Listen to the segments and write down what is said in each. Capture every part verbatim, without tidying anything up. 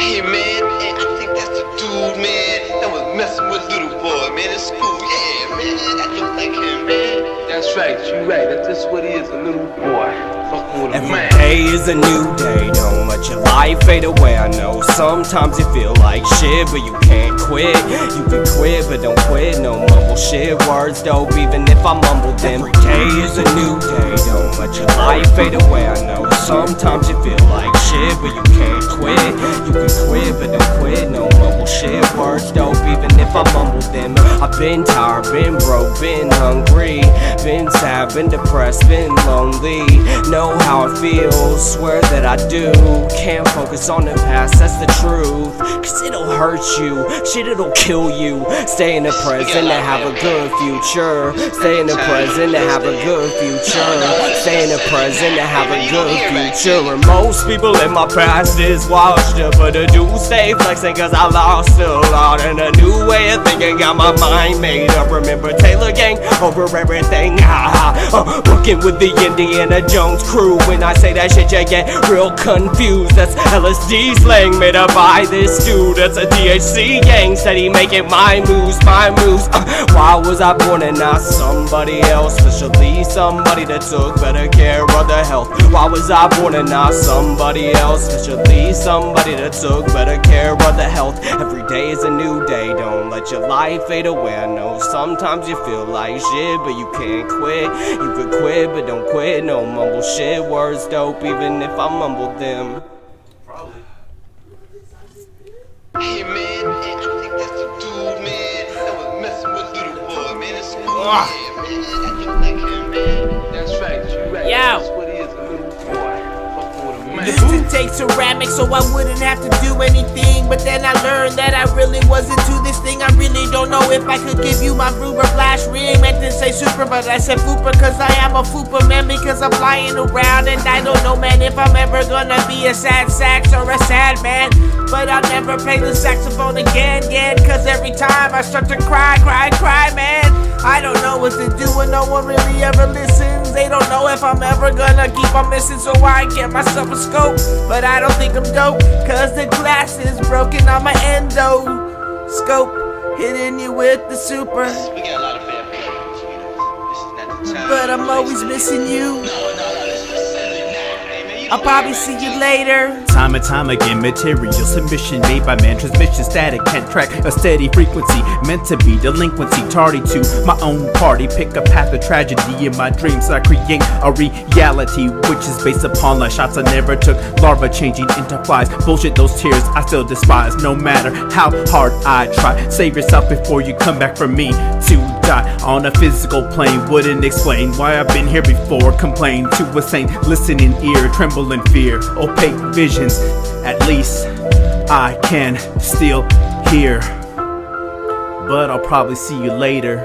Hey man, man, I think that's the dude, man, that was messing with little boy, man, in school. Yeah, man, that look like him, man. That's right, you right, that's just what he is, a little boy. Fucking with a Every man. day is a new day, don't let your life fade away. I know sometimes you feel like shit, but you can't quit. You can quit, but don't quit, no mumble shit. Words dope, even if I mumble them. Every day is a new day, don't let your life fade away. I know sometimes you feel like shit, but you can't quit. You can quit, but don't quit, no mumble shit. Words dope, even if I mumble them. I've been tired, been broke, been hungry, been sad, been depressed, been lonely. Know how it feels, swear that I do. Can't focus on the past, that's the truth. Cause it'll hurt you, shit it'll kill you. Stay in the present to have a good future. Stay in the present to have a good future. Stay in the present to have a good future. And most people in my past is washed up, but I do stay flexing cause I lost a lot. And a new way of thinking got my mind made up. Remember Taylor Gang over everything, ha ha. Uh, working with the Indiana Jones crew. When I say that shit you get real confused. That's L S D slang made up by this dude. That's a T H C gang, steady making my moves, my moves. uh, Why was I born and not somebody else? Especially somebody that took better care of their health. Why was I born and not somebody else? Especially somebody that took better care of their health. Every day is a new day, don't let your life fade away. I know sometimes you feel like shit, but you can't quit. You could quit, but don't quit, no mumble shit. Words dope, even if I mumble them. Hey man, man, I think that's the dude, man, that was messing with little boy, man, in school. Ah. Yeah, man, that look like him, man. That's right, you right, Yo. that's what he is, a little boy. Fucking with a man. Used to take ceramic so I wouldn't have to do anything. But then I learned that I really wasn't to this thing. I really don't know if I could give you my Fruber flash ring. Meant to say super, but I said fooper cause I am a fooper, man. Because I'm flying around and I don't know, man, if I'm ever gonna be a sad sax or a sad man. But I'll never play the saxophone again, again. Cause every time I start to cry, cry, cry, man, I don't know what to do when no one really ever listens. They don't know if I'm ever gonna keep on missing, so I get myself a scope. But I don't think I'm dope, cause the glass is broken on my endoscope. Hitting you with the super, We got a lot of bad players, you know. This is not the time. but I'm always missing you. No, no, no, this is Saturday night, hey, man, you I'll know probably that, see right? you later. Time and time again, material submission made by man, transmission static, can't track a steady frequency, meant to be delinquency, tardy to my own party, pick a path of tragedy in my dreams, I create a reality, which is based upon the shots I never took, larva changing into flies, bullshit those tears I still despise, no matter how hard I try, save yourself before you come back from me to die, on a physical plane, wouldn't explain why I've been here before, complain to a saint, listening ear, tremble in fear, opaque vision. At least I can still hear, but I'll probably see you later.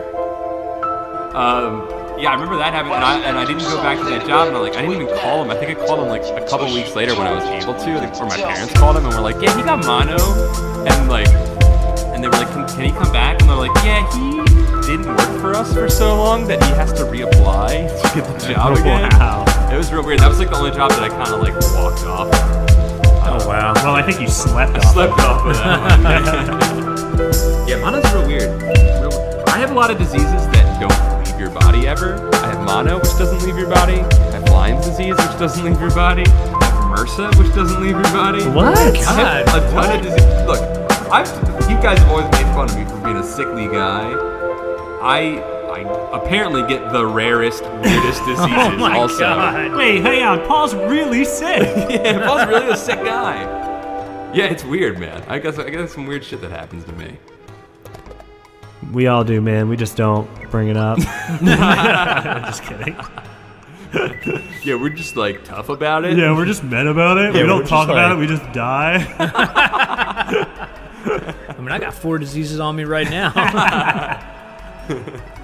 Um, yeah, I remember that happened, and I, and I didn't go back to that job, and I, like, I didn't even call him. I think I called him like a couple weeks later when I was able to, I think, or my parents called him and were like, yeah, he got mono, and like, and they were like, can, can he come back? And they're like, yeah, he didn't work for us for so long that he has to reapply to get the job again. Wow. It was real weird. That was like the only job that I kind of like walked off. Oh wow. Well, I think you slept I off. slept off of that one. Yeah, mono's real weird. Real, I have a lot of diseases that don't leave your body ever. I have mono, which doesn't leave your body. I have Lyme's disease, which doesn't leave your body. I have MRSA, which doesn't leave your body. What? I have God, a ton what? of diseases. Look, I've, you guys have always made fun of me for being a sickly guy. I, I apparently get the rarest, weirdest diseases Oh my also. god. Wait, hang on. Paul's really sick. Yeah, Paul's really a sick guy. Yeah, it's weird, man. I guess I guess some weird shit that happens to me. We all do, man. We just don't bring it up. Just kidding. Yeah, we're just like tough about it. Yeah, we're just men about it. Yeah, we we're don't just talk about like- it. We just die. I mean, I got four diseases on me right now.